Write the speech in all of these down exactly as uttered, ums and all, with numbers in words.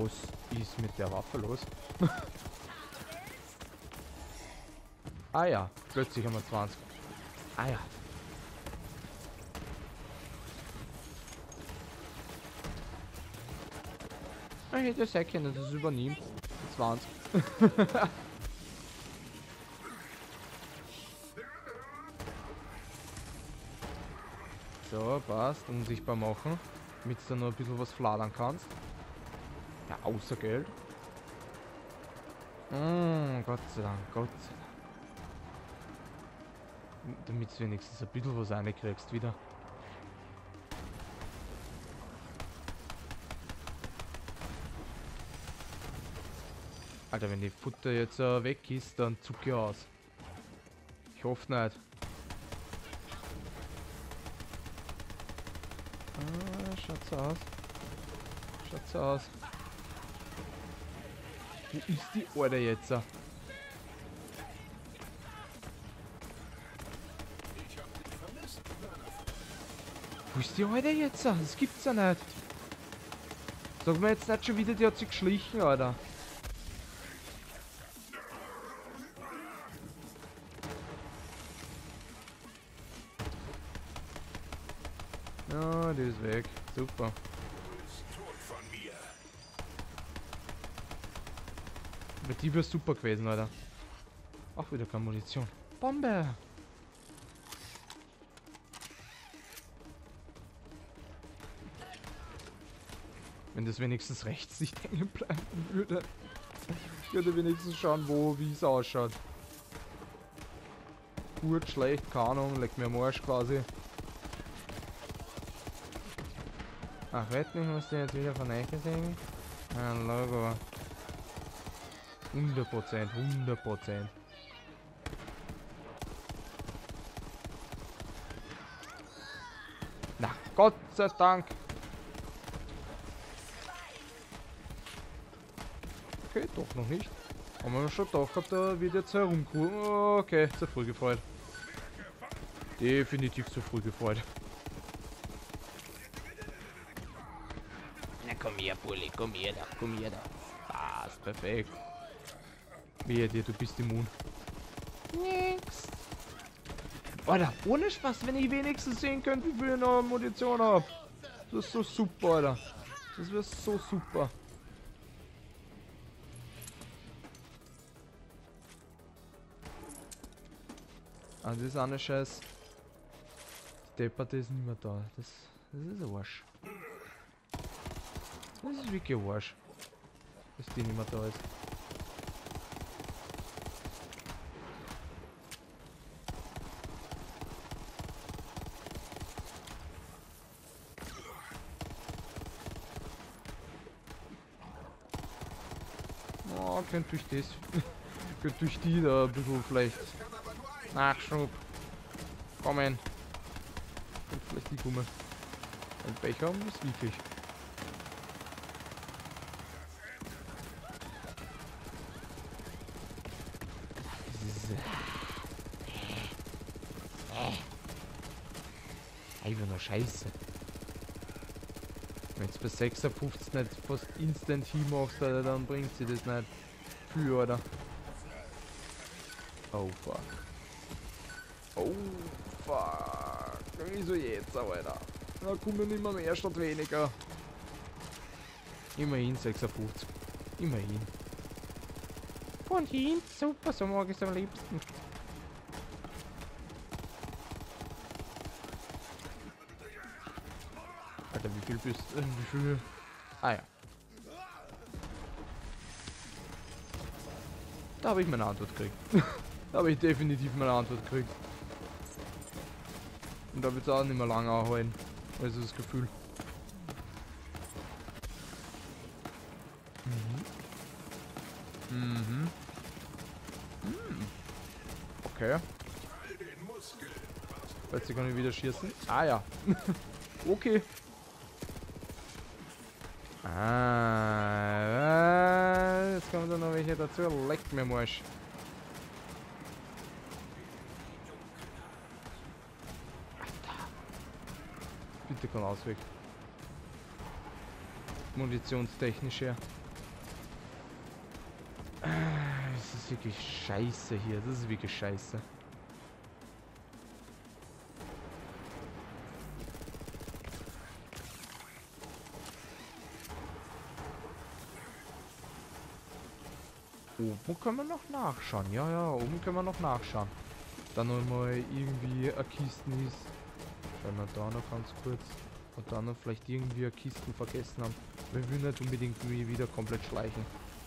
Was ist mit der Waffe los? Ah ja, plötzlich haben wir zwanzig. Ah ja. Ich hätte ja sehr können, dass es übernimmt. zwanzig. So, passt. Unsichtbar machen. Damit du noch ein bisschen was fladern kannst. Ja, außer Geld. Mm, Gott sei Dank, Gott sei Dank. Damit du wenigstens ein bisschen was reinkriegst wieder. Alter, wenn die Futter jetzt äh, weg ist, dann zucke ich aus. Ich hoffe nicht. Ah, schaut's aus. Schaut's aus. Wo ist die Alte jetzt? Wo ist die Alte jetzt? Das gibt's ja nicht. Sag mir jetzt nicht schon wieder, die hat sich geschlichen, Alter. Ja, die ist weg. Super. Mit die wäre super gewesen, Alter. Auch wieder keine Munition. Bombe! Wenn das wenigstens rechts nicht hängen bleiben würde. Ich würde wenigstens schauen, wo, wie es ausschaut. Gut, schlecht, keine Ahnung, leck mir am Arsch quasi. Ach, wetten, ich muss den jetzt wieder von euch sehen. Ein Logo. hundert Prozent, hundert Prozent. Na, Gott sei Dank. Okay, doch noch nicht. Haben wir schon doch gehabt, da wird jetzt herumkugeln. Okay, zu früh gefreut. Definitiv zu früh gefreut. Na komm her, Bulli, komm her da, komm her da. Passt, perfekt. Wehe dir, du bist immun. Nix. Alter, ohne Spaß, wenn ich wenigstens sehen könnte, wie viel ich noch Munition habe. Das ist so super, Alter. Das wäre so super. Ah, das ist eine Scheiß. Die Depperte ist nicht mehr da. Das, das ist ein Arsch. Das ist wirklich ein Arsch. Dass die nicht mehr da ist. Oh, könnte durch das. Könnte durch die da ein bisschen vielleicht. Nachschub. Kommen. Und vielleicht die kommen. Ein Pech haben ist wirklich. Einfach nur Scheiße. Wenn es bei sechsundfünfzig nicht fast instant hin machst, Alter, dann bringt sie das nicht viel, oder? Oh fuck. Oh fuck. Wieso jetzt, Alter? Da kommen immer mehr statt weniger. Immerhin sechsundfünfzig. Immerhin. Von hinten, super, so mag ich es am liebsten. Alter, wie viel bist du? Wie viel? Ah ja. Da habe ich meine Antwort gekriegt. Da habe ich definitiv meine Antwort gekriegt. Und da wird es auch nicht mehr lange anhalten. Also das Gefühl. Mhm. Mhm. Hm. Okay. Jetzt kann ich wieder schießen. Ah ja. Okay. Ah, jetzt kommen da noch welche dazu. Leckt mir Marsch. Bitte kein Ausweg. Munitionstechnisch her. wirklich scheiße hier. Das ist wirklich scheiße. Oben können wir noch nachschauen. Ja, ja, oben können wir noch nachschauen. Dann nochmal irgendwie eine Kisten ist. Schauen wir da noch ganz kurz. Und dann noch vielleicht irgendwie eine Kisten vergessen haben. Wir will nicht unbedingt wieder komplett schleichen.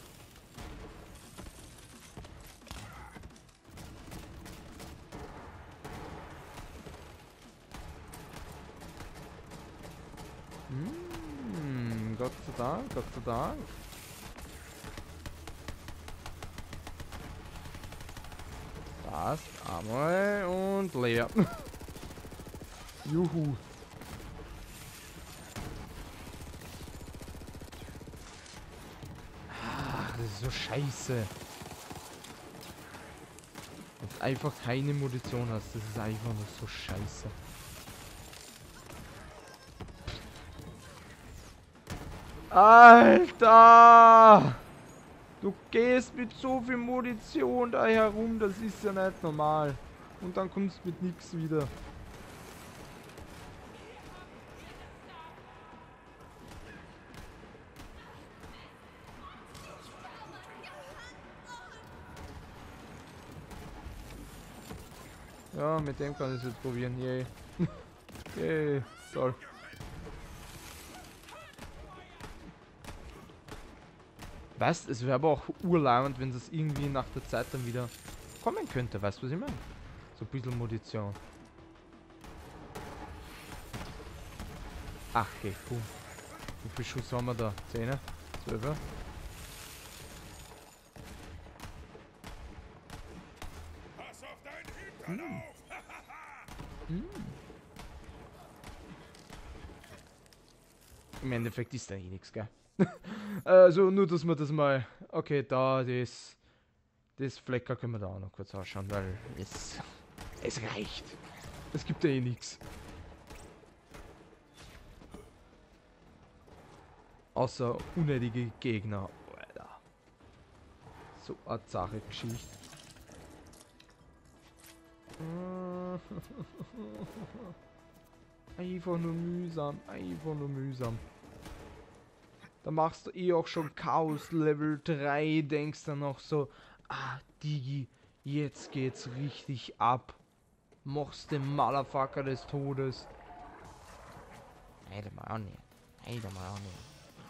Hm, Gott sei Dank, Gott sei Dank. Passt. Einmal und leer. Juhu. Ah, das ist so scheiße. Wenn du einfach keine Munition hast, das ist einfach nur so scheiße. Alter! Du gehst mit so viel Munition da herum, das ist ja nicht normal. Und dann kommst du mit nichts wieder. Ja, mit dem kann ich es jetzt probieren. Yay. Yay. Toll. Weißt, es wäre aber auch urlaubend, wenn das irgendwie nach der Zeit dann wieder kommen könnte. Weißt du, was ich meine? So ein bisschen Munition. Ach, okay, cool. Wie viel Schuss haben wir da? zehn? zwölf? Hm. Hm. Im Endeffekt ist da eh nichts, gell? Also nur, dass wir das mal... Okay, da, das... Das Flecker können wir da auch noch kurz ausschauen, weil es... Es reicht. Es gibt ja eh nichts. Außer unnötige Gegner. Alter. So eine Sache Geschichte. Einfach nur mühsam. Einfach nur mühsam. Da machst du eh auch schon Chaos Level drei, denkst dann noch so, ah, Digi, jetzt geht's richtig ab. Machst den Motherfucker des Todes. Nein, mal auch nicht. Nein, mal auch nicht.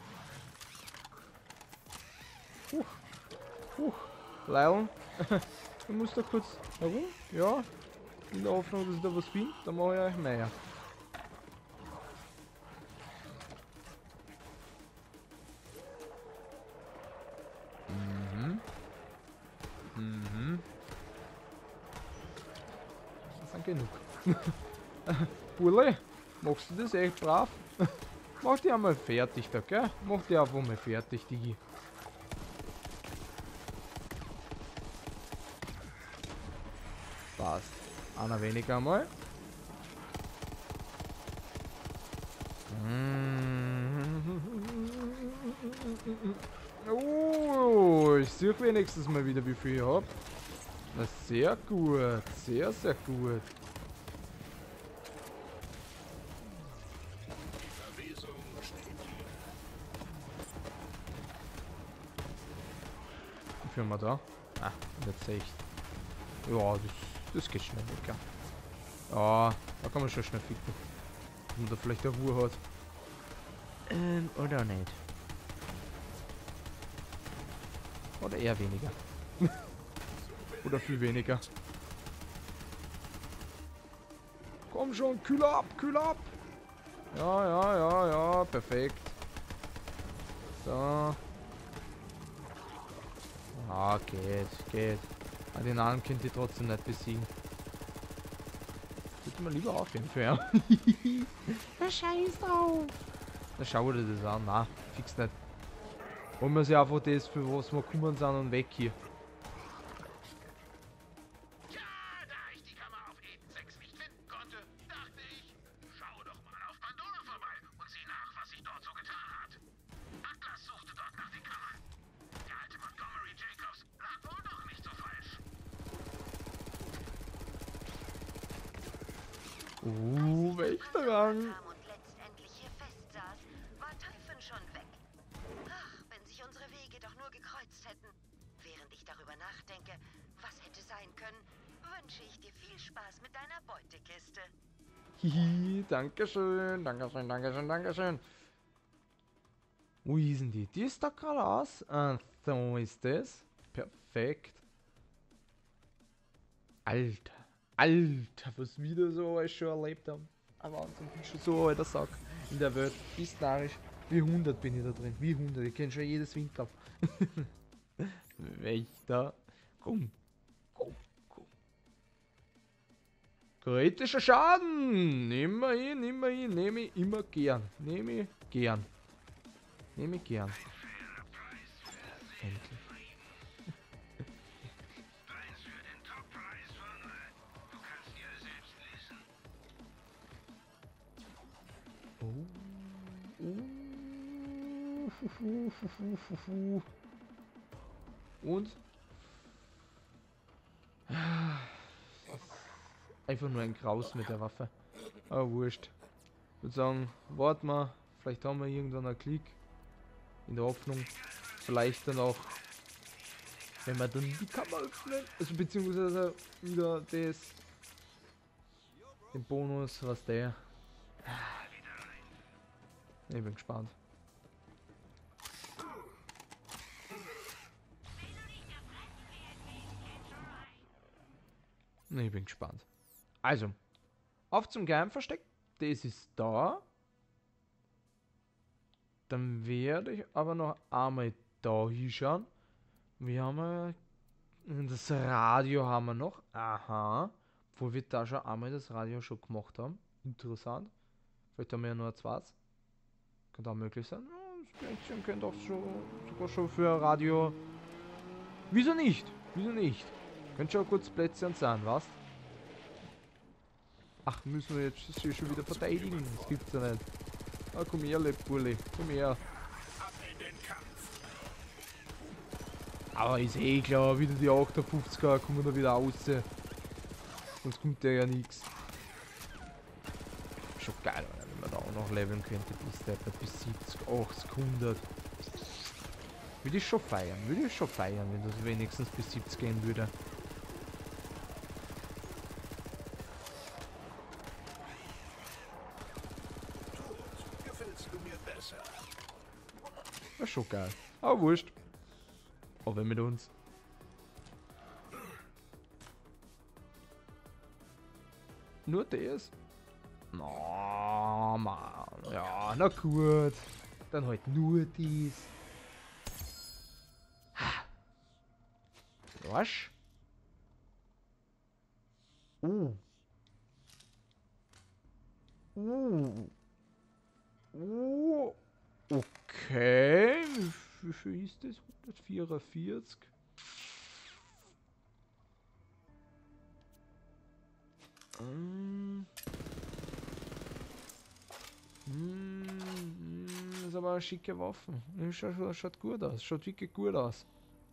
Huch. Huch. Leon, du musst da kurz herum. Ja. In der Hoffnung, dass ich da was finde. Dann mache ich euch mehr. Mhm. Mhm. Das sind genug. Burle, machst du das echt brav? Mach die einmal fertig da, gell? Mach die einfach mal fertig, Digi. Passt. Einer weniger einmal. Oh, ich sehe wenigstens mal wieder, wie viel ich habe. Na, sehr gut. Sehr, sehr gut. Wie viel haben wir da? Ah, jetzt echt. Ja, das, das geht schnell weg. Ja. Ja, da kann man schon schnell ficken. Wenn man da vielleicht eine Ruhe hat. Ähm, oder nicht. Oder eher weniger. Oder viel weniger. Komm schon, kühl ab, kühl ab! Ja, ja, ja, ja, perfekt. So. Ah, geht, geht. Aber den anderen könnt ihr trotzdem nicht besiegen. Würde man lieber aufhören für ja. Na, scheiß drauf! Na, schau dir das an. Na, fix nicht. Holen wir sie einfach das, für was wir gekommen sind und weg hier. Ja, da ich die Kammer auf Eden sechs nicht finden konnte, dachte ich, schau doch mal auf Pandora vorbei und sieh nach, was sich dort so getan hat. Atlas suchte dort nach den Kammern. Der alte Montgomery Jacobs lag wohl doch nicht so Uh, Wächterrang. Und letztendlich hier festsaß, war Typhon schon weg. Ach, wenn sich unsere Wege doch nur gekreuzt hätten. Während ich darüber nachdenke, was hätte sein können, wünsche ich dir viel Spaß mit deiner Beutekiste. Hihi, dankeschön, dankeschön, dankeschön, dankeschön. Wo hießen die? Die ist da gerade aus. Ah, so ist das. Perfekt. Alter, Alter, was wir so alles schon erlebt haben. Ein Wahnsinn, ich bin schon so alter Sack in der Welt. Bist narrisch. Wie hundert bin ich da drin. Wie hundert. Ich kenne schon jedes Winkel. Wächter. Komm. Komm, komm. Kritischer Schaden. Immerhin, immerhin. Nehme ich immer gern. Nehme ich gern. Nehme ich gern. Endlich. Oh. Oh. Und? Einfach nur ein Graus mit der Waffe. Aber wurscht. Ich würde sagen, warten wir. Vielleicht haben wir irgendwann einen Klick. In der Hoffnung. Vielleicht dann auch, wenn wir dann die Kammer öffnen. Also beziehungsweise wieder das. Den Bonus, was der. Ich bin gespannt. Ich bin gespannt. Also, auf zum Geheimversteck. Das ist da. Dann werde ich aber noch einmal da hinschauen. Wir haben ja das Radio haben wir noch. Aha. Obwohl wir da schon einmal das Radio schon gemacht haben. Interessant. Vielleicht haben wir ja nur ein zweites. Könnte auch möglich sein. Ja, das Plätzchen könnte auch schon, sogar schon für ein Radio. Wieso nicht? Wieso nicht? Könnte schon ein kurzes Plätzchen sein, was? Ach, müssen wir jetzt das hier schon wieder verteidigen? Das gibt's ja nicht. Ah, komm her, Leppurli. Komm her. Aber ist eh klar, wieder die achtundfünfziger kommen da wieder raus. Sonst kommt der ja nichts. Schon geil, wenn man da auch noch leveln könnte bis der bis siebzig, achtzig, hundert. Würde ich schon feiern, würde ich schon feiern, wenn das wenigstens bis siebzig gehen würde. Das ist schon geil. Aber wurscht. Aber mit uns. Nur das? Na, Mann. Ja, na gut. Dann halt nur dies. Was? Uh. Uh. Uh. Okay. Wie viel ist das? hundertvierundvierzig. Mm. Mm. Das ist aber eine schicke Waffe. Schaut, schaut gut aus. Schaut wirklich gut aus.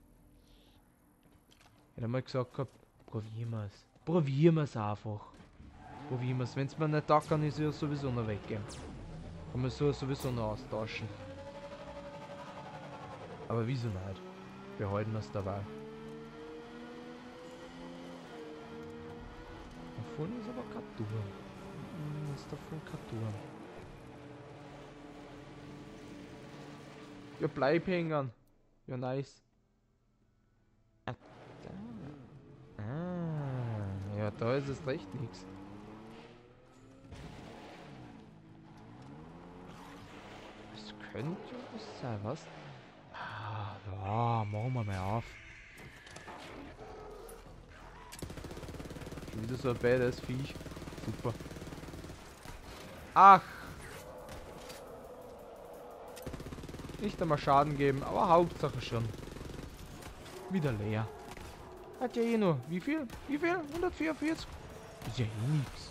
Ich hätte mal gesagt gehabt, probieren wir es. Probieren wir es einfach. Probieren wir es. Wenn es mir nicht da kann, ist ja sowieso noch weggehen. Kann man so sowieso noch austauschen. Aber wieso nicht? Wir halten das dabei. Da vorne ist aber kein Turm. Hm, ist da vorne kein Turm. Ja, bleib hängen. Ja, nice. Ah, da. Ah, ja, da ist es recht nichts. Das könnte was sein, was? Ah, ja, machen wir mal auf. Schon wieder so ein badass Viech. Super. Ach! Nicht einmal Schaden geben, aber Hauptsache schon. Wieder leer. Hat ja eh nur. Wie viel? Wie viel? hundertvierundvierzig? Ist ja eh nix.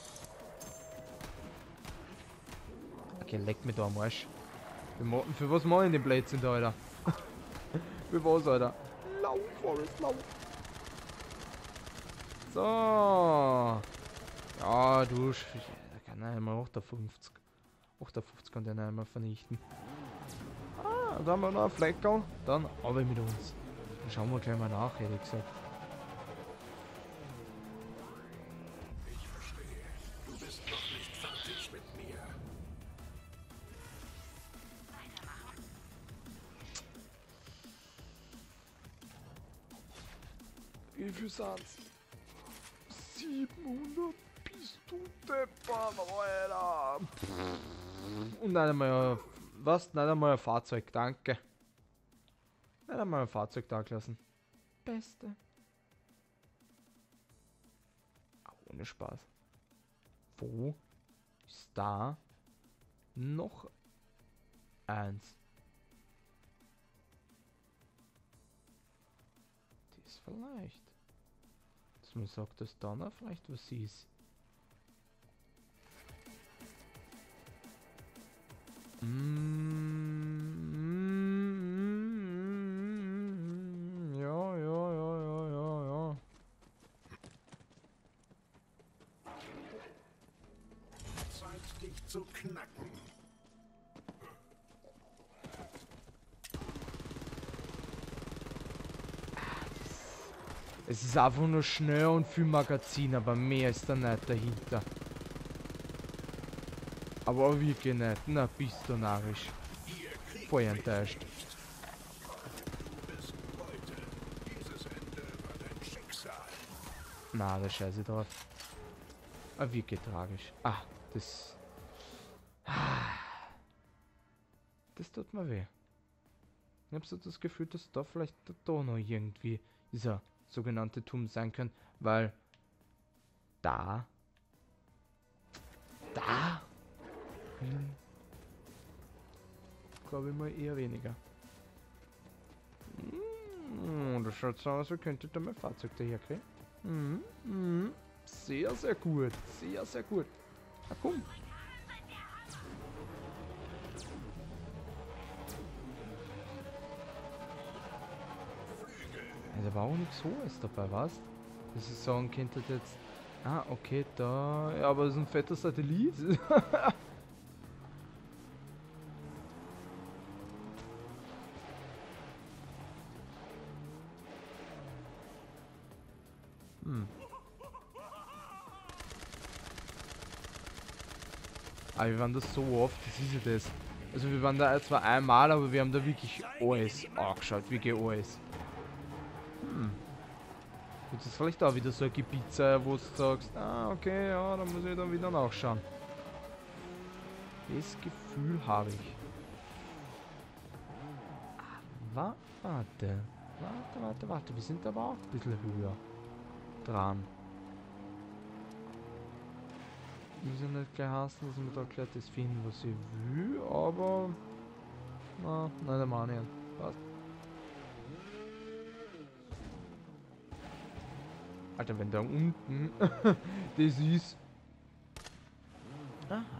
Okay, leck mir da am Arsch. Für, für was machen die Plätzchen da, Alter? Für was, Alter? Lauf, Forrest, lauf. So. Ja, du, da kann er einmal achtundfünfzig. achtundfünfzig kann der einmal vernichten. Ah, da haben wir noch einen Fleckerl. Dann aber mit uns. Dann schauen wir gleich mal nach, hätte ich gesagt. Ich verstehe. Du bist noch nicht fertig mit mir. Wie viel sind's? siebenhundert? Bist du deppert, Alter! Und nicht einmal, was? Nicht einmal ein Fahrzeug, danke. Nicht einmal ein Fahrzeug da gelassen. Beste. Ah, ohne Spaß. Wo ist da noch eins? Das vielleicht. Dass man sagt, dass da noch vielleicht was ist. Mm, ja, ja, ja, ja, ja, ja. Zeit, dich zu knacken. Es ist einfach nur schnell und viel Magazin, aber mehr ist da nicht dahinter. Aber auch wirklich nicht. Na, bist du narrisch. Voll enttäuscht. Bis heute. Dieses Ende war dein Schicksal. Na, da scheiße drauf. Aber wirklich tragisch. Ah, das... Das tut mir weh. Ich hab so das Gefühl, dass da vielleicht da noch irgendwie dieser sogenannte Turm sein kann, weil da da hm, glaube ich mal eher weniger. Hm, das schaut so aus, als könnte da mein Fahrzeug daher kriegen. Hm, hm, sehr, sehr gut. Sehr, sehr gut. Na komm. Ja, da war auch nichts Hohes dabei, was? Dass ich sagen könnte jetzt... Ah, okay, da... Ja, aber das ist ein fetter Satellit. hm. Aber wir waren das so oft, das ist ja das. Also wir waren da zwar einmal, aber wir haben da wirklich alles angeschaut, wirklich alles. Hm. Jetzt ist vielleicht auch wieder so ein Gebiet sein, wo du sagst, ah, okay, ja, dann muss ich dann wieder nachschauen. Das Gefühl habe ich. Aber, warte. Warte, warte, warte. Wir sind aber auch ein bisschen höher dran. Muss ja nicht gleich heißen, dass wir da gleich das finden, was ich will, aber... Na, nein, der Mann nicht. Passt. Alter, wenn da unten das ist. Aha.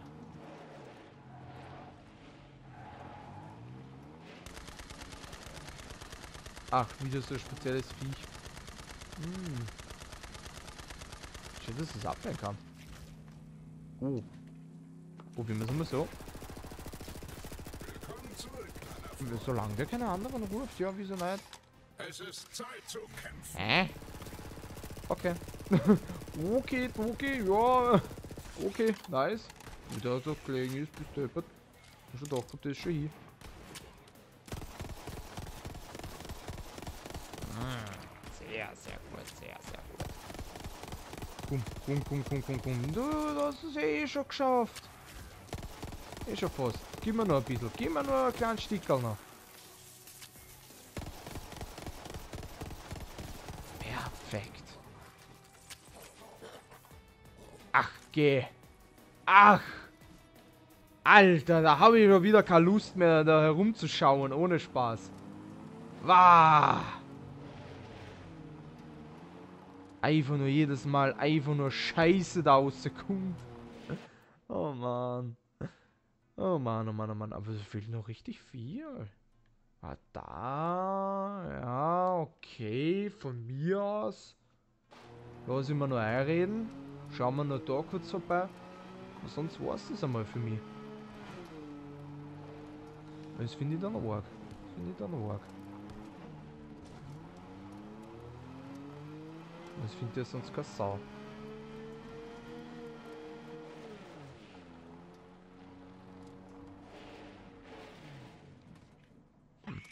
Ach, wieder so ein spezielles Viech. Hm. Schön, dass ich es abwehren kann. Oh. Probieren wir es mal so. Willkommen zurück, kleiner Freund. Solange der keine anderen ruft, ja, wieso nicht? Es ist Zeit zu kämpfen. Hä? Okay. okay, okay, ja. Okay, nice. Wie der so gelegen ist, bist du deppert. Schon doch, kommt das schon hin. Sehr, sehr gut, sehr, sehr gut. Komm, komm, komm, komm, komm, komm. Du, das ist eh schon geschafft. Eh schon fast. Gib mir noch ein bisschen. Gib mir nur ein kleines Stickerl noch. Perfekt. Ach, geh. Ach. Alter, da habe ich schon wieder keine Lust mehr, da herumzuschauen, ohne Spaß. Wah. Einfach nur jedes Mal, einfach nur Scheiße da rauskommt. Oh Mann. Oh Mann, oh Mann, oh Mann. Aber es fehlt noch richtig viel. Ah, da. Ja, okay. Von mir aus. Lass ich mir nur einreden. Schauen wir noch da kurz vorbei. Und sonst war es das einmal für mich. Das finde ich dann arg. Das finde ich dann arg. Das findet ja sonst keine Sau. Hm.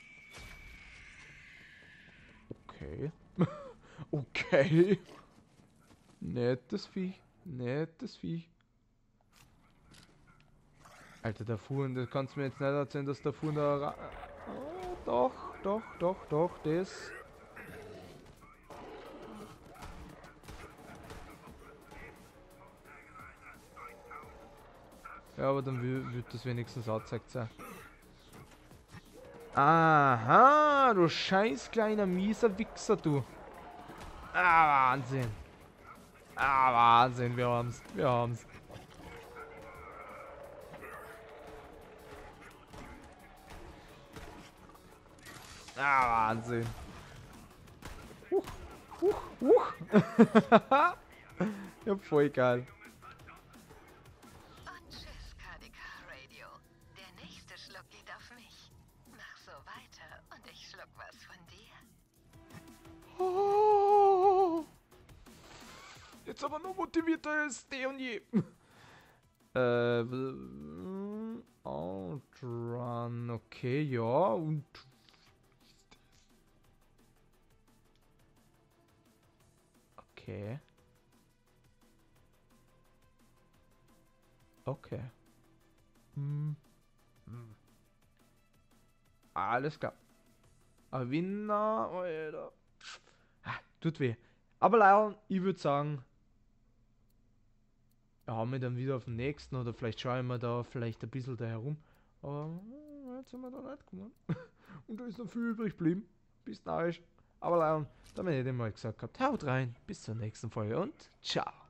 Okay. Okay. Nettes Viech. Nettes Viech. Alter, der Fuhren, das kannst du mir jetzt nicht erzählen, dass der Fuhren da... Ra oh, doch, doch, doch, doch, das... Ja, aber dann wird das wenigstens angezeigt sein. Aha, du scheiß kleiner mieser Wichser, du. Ah, Wahnsinn. Ah, Wahnsinn, wir haben's, wir haben's. Ah, Wahnsinn. Huch, huch, huch. Ja, voll geil. Und tschüss, K D K Radio. Der nächste Schluck geht auf mich. Mach so weiter und ich schluck was von dir. Oh. Jetzt aber noch motivierter als eh und je. Äh, Outrun, okay, ja, und... Okay. Okay. Hm. Hm. Alles klar. Ein Winner, Alter. Ah, tut weh. Aber leider, ich würde sagen, ja, haben wir dann wieder auf den nächsten oder vielleicht schauen wir da vielleicht ein bisschen da herum. Aber jetzt sind wir da nicht gekommen. Und da ist noch viel übrig geblieben. Bis dahin. Aber leider, damit hätte ich mal gesagt gehabt, haut rein, bis zur nächsten Folge und ciao.